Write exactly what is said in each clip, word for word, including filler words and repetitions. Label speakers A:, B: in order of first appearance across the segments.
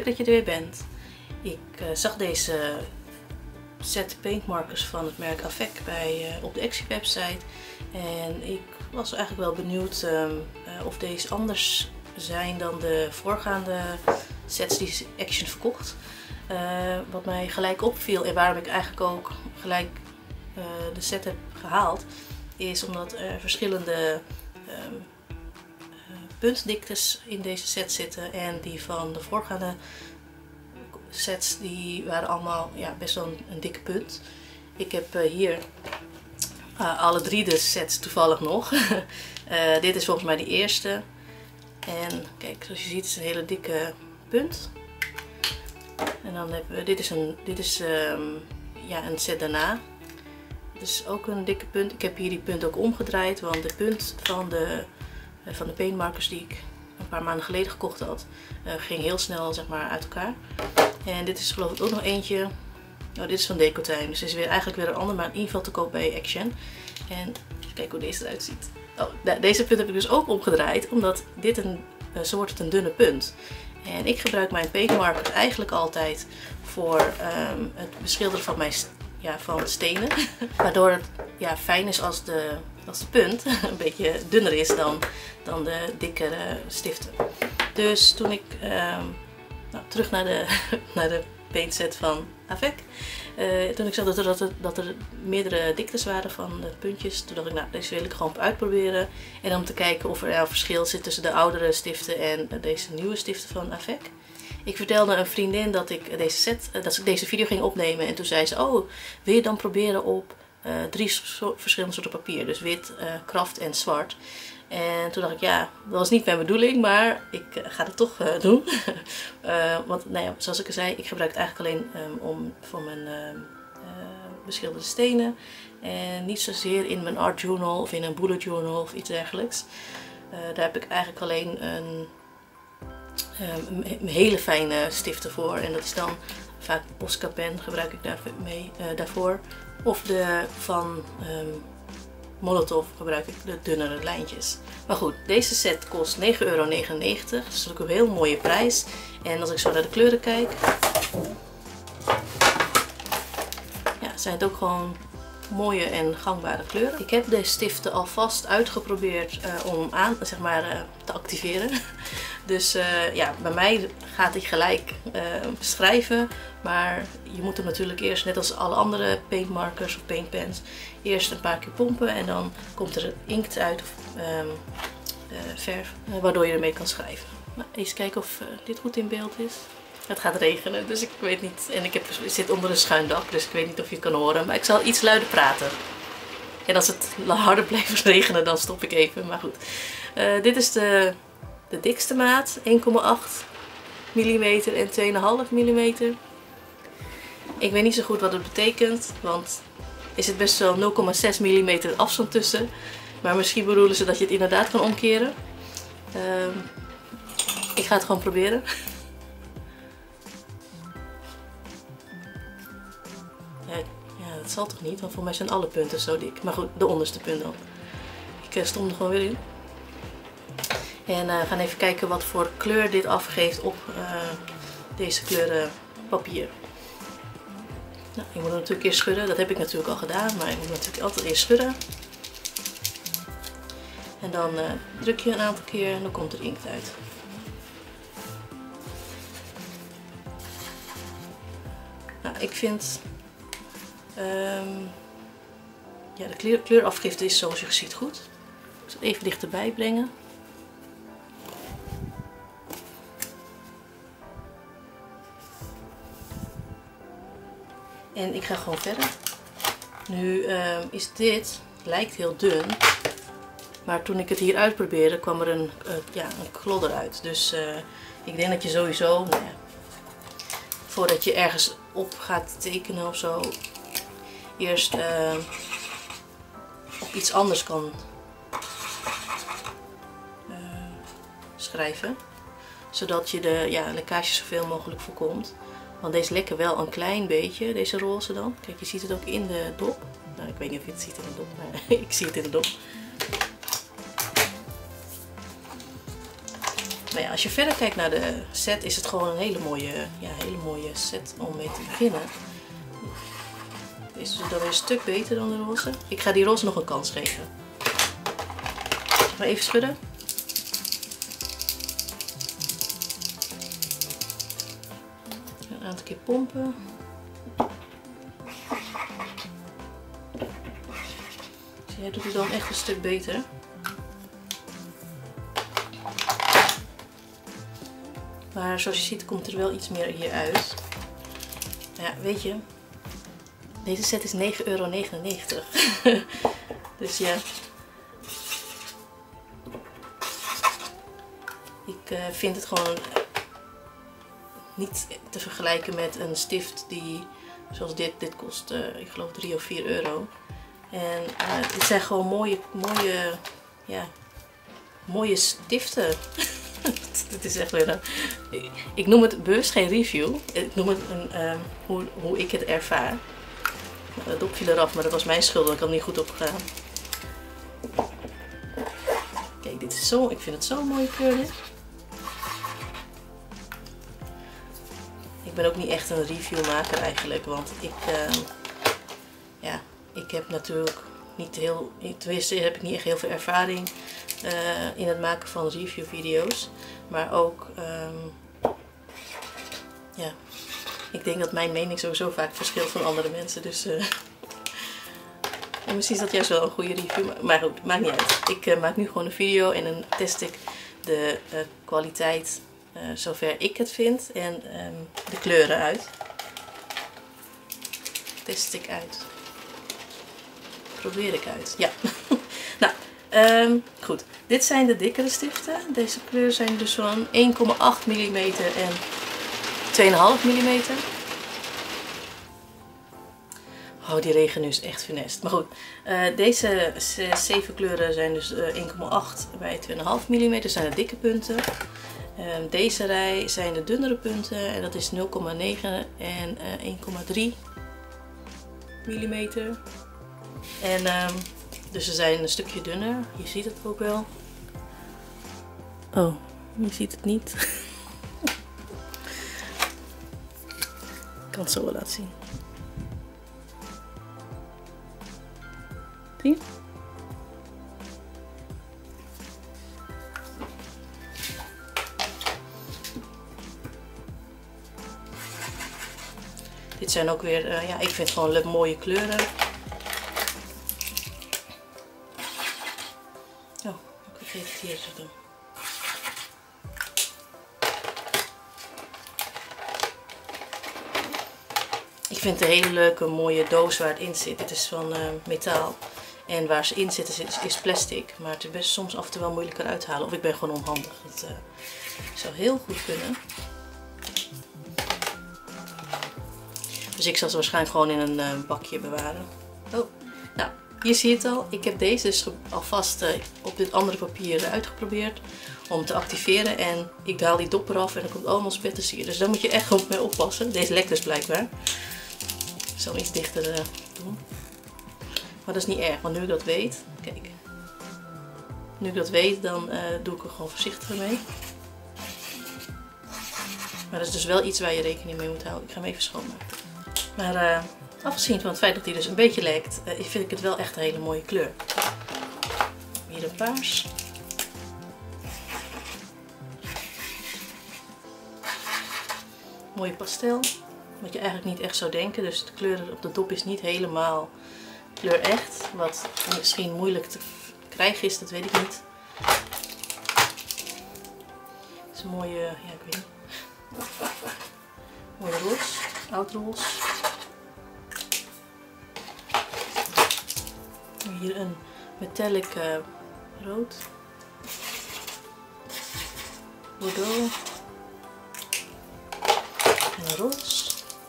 A: leuk dat je er weer bent. Ik uh, zag deze set paintmarkers van het merk Avec bij, uh, op de Action website. En ik was eigenlijk wel benieuwd um, uh, of deze anders zijn dan de voorgaande sets die Action verkocht. Uh, wat mij gelijk opviel en waarom ik eigenlijk ook gelijk uh, de set heb gehaald, is omdat er verschillende um, uh, puntdiktes in deze set zitten. En die van de voorgaande sets die waren allemaal ja, best wel een, een dikke punt. Ik heb uh, hier uh, alle drie de sets toevallig nog. uh, dit is volgens mij de eerste. En kijk, zoals je ziet is het een hele dikke punt. En dan hebben we, dit is een, dit is, um, ja, een set daarna. Dit is ook een dikke punt. Ik heb hier die punt ook omgedraaid, want de punt van de, uh, van de paintmarkers die ik een paar maanden geleden gekocht had, uh, ging heel snel zeg maar uit elkaar. En dit is geloof ik ook nog eentje. Oh, dit is van Decotijn. Dus dit is weer, eigenlijk weer een ander, maar in ieder geval te koop bij Action. En even kijken hoe deze eruit ziet. Oh, deze punt heb ik dus ook omgedraaid, omdat dit een, uh, zo wordt het een dunne punt. En ik gebruik mijn paintmarkers eigenlijk altijd voor um, het beschilderen van, mijn, ja, van stenen. Waardoor het ja, fijn is als de, als de punt een beetje dunner is dan, dan de dikkere stiften. Dus toen ik um, nou, terug naar de, naar de paintset van Avec. Uh, toen ik zag dat er, dat, er, dat er meerdere diktes waren van de puntjes, toen dacht ik, nou, deze wil ik gewoon uitproberen. En om te kijken of er nou verschil zit tussen de oudere stiften en deze nieuwe stiften van Avec. Ik vertelde een vriendin dat ik deze set, dat ik deze video ging opnemen en toen zei ze, oh, wil je dan proberen op uh, drie so verschillende soorten papier. Dus wit, uh, kraft en zwart. En toen dacht ik, ja, dat was niet mijn bedoeling, maar ik uh, ga het toch uh, doen. uh, want nou ja, zoals ik al zei, ik gebruik het eigenlijk alleen um, om, voor mijn uh, uh, beschilderde stenen. En niet zozeer in mijn art journal of in een bullet journal of iets dergelijks. Uh, daar heb ik eigenlijk alleen een, um, een hele fijne stiften voor. En dat is dan vaak de Posca pen gebruik ik daar mee, uh, daarvoor. Of de van um, Molotow gebruik ik de dunnere lijntjes. Maar goed, deze set kost negen euro negenennegentig. Dat is ook een heel mooie prijs. En als ik zo naar de kleuren kijk, ja, zijn het ook gewoon mooie en gangbare kleuren. Ik heb deze stiften alvast uitgeprobeerd uh, om aan zeg maar, uh, te activeren. Dus uh, ja, bij mij gaat hij gelijk uh, schrijven. Maar je moet hem natuurlijk eerst, net als alle andere paintmarkers of paintpens, eerst een paar keer pompen. En dan komt er inkt uit of um, uh, verf, uh, waardoor je ermee kan schrijven. Nou, eens kijken of uh, dit goed in beeld is. Het gaat regenen, dus ik weet niet. En ik, heb, ik zit onder een schuin dak, dus ik weet niet of je het kan horen. Maar ik zal iets luider praten. En als het harder blijft regenen, dan stop ik even. Maar goed. Uh, dit is de, de dikste maat. één komma acht millimeter en twee komma vijf millimeter. Ik weet niet zo goed wat het betekent. Want er zit best wel nul komma zes millimeter afstand tussen. Maar misschien bedoelen ze dat je het inderdaad kan omkeren. Uh, ik ga het gewoon proberen. Ja, dat zal toch niet, want voor mij zijn alle punten zo dik. Maar goed, de onderste punt dan. Ik uh, stom er gewoon weer in. En uh, we gaan even kijken wat voor kleur dit afgeeft op uh, deze kleuren papier. Nou, je moet het natuurlijk eerst schudden. Dat heb ik natuurlijk al gedaan, maar je moet natuurlijk altijd eerst schudden. En dan uh, druk je een aantal keer en dan komt er inkt uit. Nou, ik vind Um, ja, de kleur, kleurafgifte is zoals je ziet goed. Ik zal het even dichterbij brengen. En ik ga gewoon verder. Nu uh, is dit, lijkt heel dun, maar toen ik het hier uitprobeerde kwam er een, uh, ja, een klodder uit. Dus uh, ik denk dat je sowieso, nou ja, voordat je ergens op gaat tekenen of zo, eerst uh, op iets anders kan uh, schrijven, zodat je de ja, lekkage zoveel mogelijk voorkomt. Want deze lekken wel een klein beetje, deze roze dan. Kijk, je ziet het ook in de dop. Nou, ik weet niet of je het ziet in de dop, maar ik zie het in de dop. Nou ja, als je verder kijkt naar de set is het gewoon een hele mooie, ja, hele mooie set om mee te beginnen. Deze is dan weer een stuk beter dan de roze. Ik ga die roze nog een kans geven. Maar even schudden. Een aantal keer pompen. Dus jij doet het dan echt een stuk beter. Maar zoals je ziet komt er wel iets meer hier uit. Ja, weet je, deze set is negen euro negenennegentig. Dus ja. Ik uh, vind het gewoon niet te vergelijken met een stift die, zoals dit, dit kost uh, ik geloof drie of vier euro. En uh, dit zijn gewoon mooie, mooie, ja, mooie stiften. Dit is echt weer een, ik noem het bewust geen review. Ik noem het een, uh, hoe, hoe ik het ervaar. Nou, dat dop viel eraf, maar dat was mijn schuld, dat ik er niet goed op gegaan. Kijk, dit is zo, ik vind het zo'n mooie kleur dit. Ik ben ook niet echt een reviewmaker eigenlijk, want ik, uh, ja, ik heb natuurlijk niet heel, tenminste heb ik niet echt heel veel ervaring uh, in het maken van reviewvideo's. Maar ook, um, ja, ik denk dat mijn mening sowieso vaak verschilt van andere mensen. Dus uh, en misschien is dat juist wel een goede review. Maar goed, maakt niet uit. Ik uh, maak nu gewoon een video en dan test ik de uh, kwaliteit uh, zover ik het vind. En um, de kleuren uit. Test ik uit. Probeer ik uit. Ja. Nou, um, goed. Dit zijn de dikkere stiften. Deze kleuren zijn dus van één komma acht millimeter en twee komma vijf millimeter. Oh, die regen nu is echt funest. Maar goed, uh, deze zeven kleuren zijn dus uh, één komma acht bij twee komma vijf millimeter. zijn de dikke punten. Uh, deze rij zijn de dunnere punten en dat is nul komma negen en uh, één komma drie millimeter. En uh, dus ze zijn een stukje dunner. Je ziet het ook wel. Oh, je ziet het niet. Ik kan het zo wel laten zien. Zie je? Dit zijn ook weer, uh, ja, ik vind het gewoon mooie kleuren. Oh, ik vergeet het hier te doen. Ik vind het een hele leuke mooie doos waar het in zit. Dit is van uh, metaal. En waar ze in zitten is, is plastic. Maar het is best soms af en toe wel moeilijker uit te halen. Of ik ben gewoon onhandig. Dat uh, zou heel goed kunnen. Dus ik zal ze waarschijnlijk gewoon in een uh, bakje bewaren. Oh, nou, hier zie je het al. Ik heb deze dus alvast uh, op dit andere papier uitgeprobeerd. Om te activeren. En ik haal die dop eraf en er komt allemaal spetters. Dus daar moet je echt goed mee oppassen. Deze lekt dus blijkbaar. Ik zal hem iets dichter uh, doen. Maar dat is niet erg, want nu ik dat weet, kijk, nu ik dat weet, dan uh, doe ik er gewoon voorzichtiger mee. Maar dat is dus wel iets waar je rekening mee moet houden. Ik ga hem even schoonmaken. Maar uh, afgezien van het feit dat hij dus een beetje lekt, uh, vind ik het wel echt een hele mooie kleur. Hier een paars. Mooie pastel. Wat je eigenlijk niet echt zou denken. Dus de kleur op de dop is niet helemaal kleur echt. Wat misschien moeilijk te krijgen is, dat weet ik niet. Het is een mooie, ja ik weet niet. Mooie roze, oud roze. Hier een metallic uh, rood. Bordeaux. En een roze.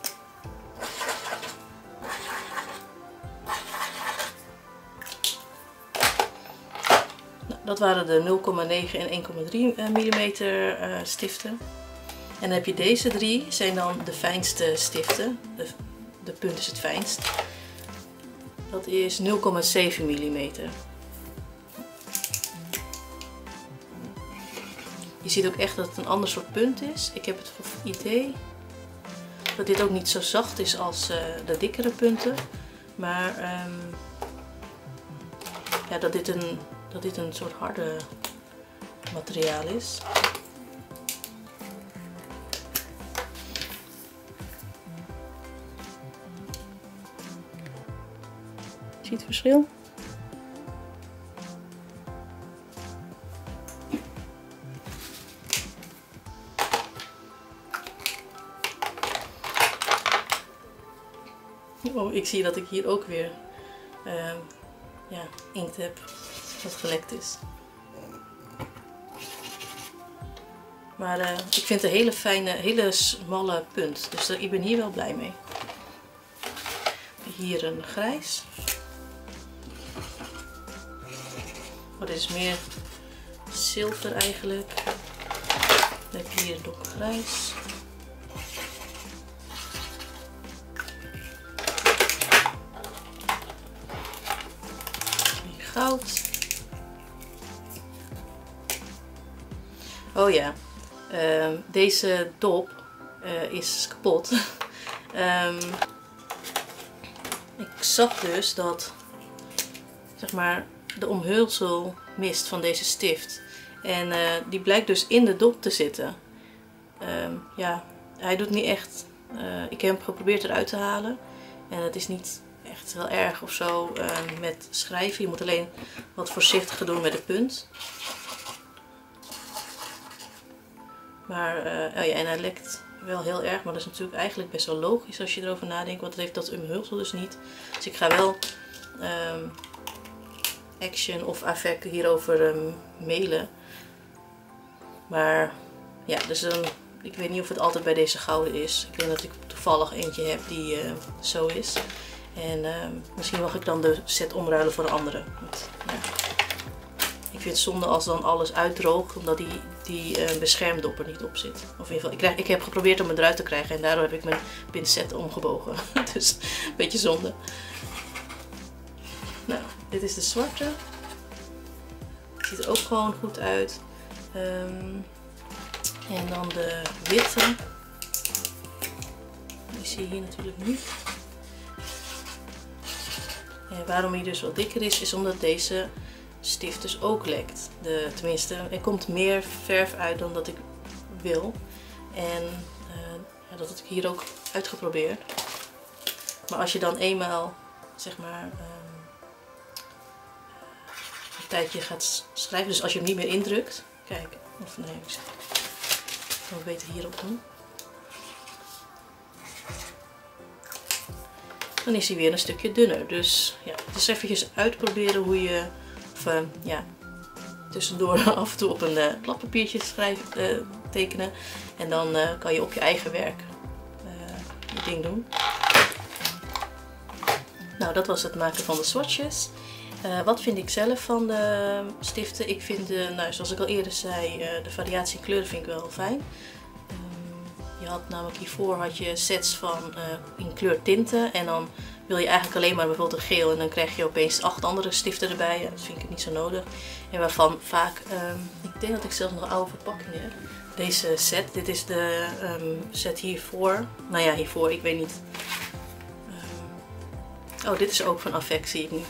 A: Nou, dat waren de nul komma negen en één komma drie millimeter uh, stiften. En dan heb je deze drie, zijn dan de fijnste stiften. De, de punt is het fijnst. Dat is nul komma zeven millimeter. Je ziet ook echt dat het een ander soort punt is. Ik heb het idee dat dit ook niet zo zacht is als uh, de dikkere punten. Maar um, ja, dat, dit een, dat dit een soort harde materiaal is. Zie je het verschil? Oh, ik zie dat ik hier ook weer uh, ja, inkt heb wat gelekt is. Maar uh, ik vind het een hele fijne, hele smalle punt. Dus uh, ik ben hier wel blij mee. Hier een grijs. Oh, dit is meer zilver eigenlijk. Dan heb je hier een donkergrijs. Hier goud. Oh ja, uh, deze dop uh, is kapot. um, ik zag dus dat, zeg maar, de omhulselmist van deze stift. En uh, die blijkt dus in de dop te zitten. Um, ja, hij doet niet echt. Uh, ik heb hem geprobeerd eruit te halen. En het is niet echt heel erg of zo uh, met schrijven. Je moet alleen wat voorzichtiger doen met de punt. Maar, uh, oh ja, en hij lekt wel heel erg. Maar dat is natuurlijk eigenlijk best wel logisch als je erover nadenkt. Want het heeft dat omhulsel dus niet. Dus ik ga wel Um, Action of Avec hierover um, mailen. Maar ja, dus um, ik weet niet of het altijd bij deze gouden is. Ik denk dat ik toevallig eentje heb die uh, zo is. En uh, misschien mag ik dan de set omruilen voor de andere. Want, ja, ik vind het zonde als dan alles uitdroogt omdat die, die uh, beschermdop er niet op zit. Of in ieder geval, ik, krijg, ik heb geprobeerd om het eruit te krijgen en daardoor heb ik mijn pincet omgebogen. Dus een beetje zonde. Nou, dit is de zwarte. Ziet er ook gewoon goed uit. Um, en dan de witte. Die zie je hier natuurlijk niet. En waarom hij dus wat dikker is, is omdat deze stift dus ook lekt. De, tenminste, er komt meer verf uit dan dat ik wil. En uh, ja, dat heb ik hier ook uitgeprobeerd. Maar als je dan eenmaal, zeg maar, um, een tijdje gaat schrijven, dus als je hem niet meer indrukt, kijk, of nee, ik kan het beter hierop doen. Dan is hij weer een stukje dunner. Dus ja, het is eventjes uitproberen hoe je, of uh, ja, tussendoor af en toe op een uh, bladpapiertje schrijven, uh, tekenen. En dan uh, kan je op je eigen werk uh, je ding doen. Nou, dat was het maken van de swatches. Uh, wat vind ik zelf van de stiften? Ik vind, de, nou, zoals ik al eerder zei, uh, de variatie kleuren vind ik wel fijn. Je had namelijk hiervoor had je sets van uh, in kleurtinten en dan wil je eigenlijk alleen maar bijvoorbeeld een geel en dan krijg je opeens acht andere stiften erbij. Ja, dat vind ik niet zo nodig. En waarvan vaak, um, ik denk dat ik zelfs nog een oude verpakking heb. Deze set, dit is de um, set hiervoor. Nou ja, hiervoor, ik weet niet. Um, oh, dit is ook van Avec, zie ik nu.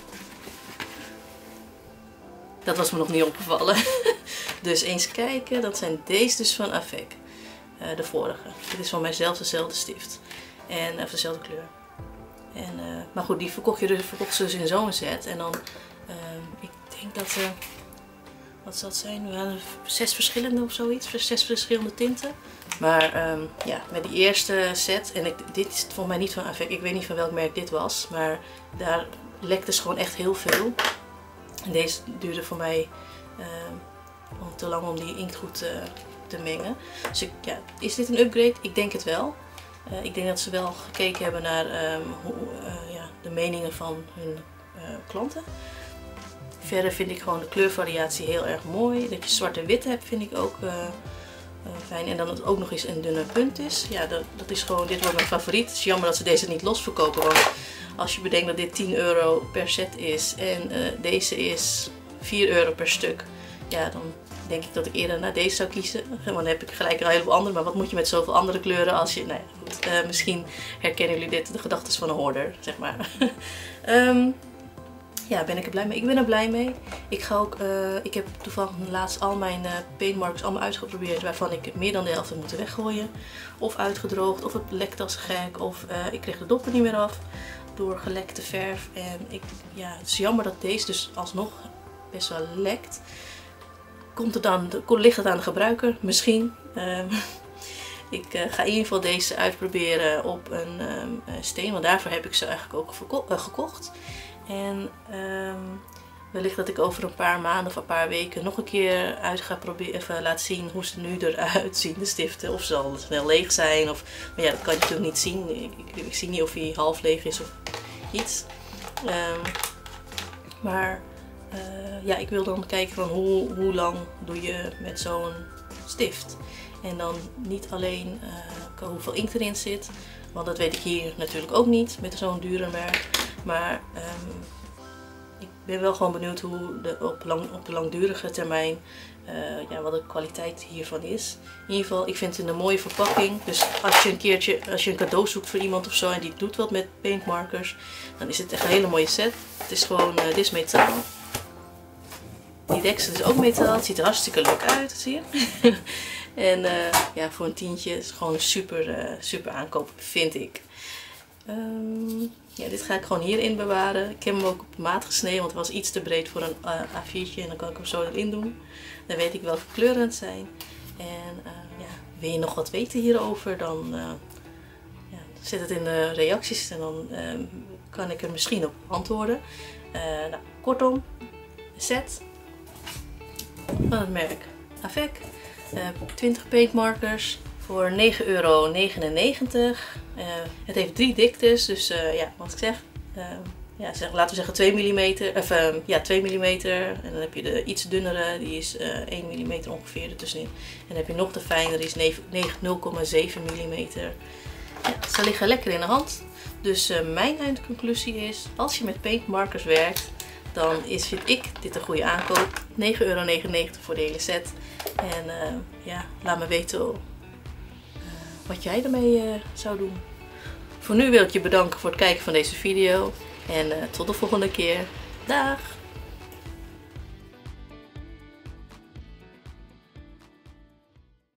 A: Dat was me nog niet opgevallen. Dus eens kijken, dat zijn deze dus van Avec. Uh, de vorige. Dit is van mijzelf dezelfde stift. En uh, dezelfde kleur. En, uh, maar goed, die verkocht je dus, verkocht ze dus in zo'n set. En dan, uh, ik denk dat er, uh, wat zal het zijn? We hadden zes verschillende of zoiets. Zes verschillende tinten. Maar um, ja, met die eerste set. En ik, dit is volgens mij niet van Avec. Ik weet niet van welk merk dit was. Maar daar lekte dus gewoon echt heel veel. En deze duurde voor mij uh, te lang om die inkt goed te... Uh, te mengen. Dus ik, ja, is dit een upgrade? Ik denk het wel. Uh, ik denk dat ze wel gekeken hebben naar um, hoe, uh, ja, de meningen van hun uh, klanten. Verder vind ik gewoon de kleurvariatie heel erg mooi. Dat je zwart en wit hebt vind ik ook uh, uh, fijn. En dan dat het ook nog eens een dunne punt is. Ja, dat, dat is gewoon, dit wordt mijn favoriet. Het is jammer dat ze deze niet los verkopen. Want als je bedenkt dat dit tien euro per set is en uh, deze is vier euro per stuk. Ja, dan denk ik dat ik eerder naar deze zou kiezen. Want dan heb ik gelijk een heleboel andere. Maar wat moet je met zoveel andere kleuren als je... Nou ja, goed. Uh, misschien herkennen jullie dit, de gedachten van een hoorder, zeg maar. um, ja, ben ik er blij mee? Ik ben er blij mee. Ik ga ook... Uh, ik heb toevallig laatst al mijn uh, paintmarkers allemaal uitgeprobeerd. Waarvan ik meer dan de helft heb moeten weggooien. Of uitgedroogd. Of het lekt als gek. Of uh, ik kreeg de doppen niet meer af. Door gelekte verf. En ik, ja, het is jammer dat deze dus alsnog best wel lekt. Komt het dan, ligt het aan de gebruiker? Misschien. Um, ik uh, ga in ieder geval deze uitproberen op een um, steen. Want daarvoor heb ik ze eigenlijk ook uh, gekocht. En um, wellicht dat ik over een paar maanden of een paar weken nog een keer uit ga proberen, even laten zien hoe ze nu eruit zien, de stiften. Of ze al snel leeg zijn. Of, maar ja, dat kan je natuurlijk niet zien. Ik, ik, ik zie niet of hij half leeg is of iets. Um, maar uh, ja, ik wil dan kijken van hoe, hoe lang doe je met zo'n stift. En dan niet alleen uh, hoeveel inkt erin zit. Want dat weet ik hier natuurlijk ook niet met zo'n dure merk. Maar um, ik ben wel gewoon benieuwd hoe de, op, lang, op de langdurige termijn uh, ja, wat de kwaliteit hiervan is. In ieder geval, ik vind het een mooie verpakking. Dus als je een keertje, als je een cadeau zoekt voor iemand of zo en die doet wat met paintmarkers, dan is het echt een hele mooie set. Het is gewoon, uh, dit is metaal. Die deksel is ook metaal. Het ziet er hartstikke leuk uit, zie je. En uh, ja, voor een tientje is het gewoon een super, uh, super aankoop, vind ik. Um, ja, dit ga ik gewoon hierin bewaren. Ik heb hem ook op maat gesneden, want het was iets te breed voor een uh, A viertje. En dan kan ik hem zo erin doen. Dan weet ik welke kleuren het zijn. En uh, ja, wil je nog wat weten hierover, dan uh, ja, zet het in de reacties. En dan uh, kan ik er misschien op antwoorden. Uh, nou, kortom, set van het merk Avec. Uh, twintig paintmarkers voor negen euro negenennegentig. Uh, het heeft drie diktes, dus uh, ja, wat ik zeg, uh, ja, zeg, laten we zeggen twee millimeter, of, uh, ja, twee millimeter. En dan heb je de iets dunnere, die is uh, één millimeter ongeveer ertussenin. En dan heb je nog de fijnere, die is nul komma zeven millimeter. Ja, ze liggen lekker in de hand. Dus uh, mijn eindconclusie is, als je met paintmarkers werkt, dan is, vind ik dit een goede aankoop. negen euro negenennegentig voor de hele set. En uh, ja, laat me weten uh, wat jij ermee uh, zou doen. Voor nu wil ik je bedanken voor het kijken van deze video. En uh, tot de volgende keer. Dag!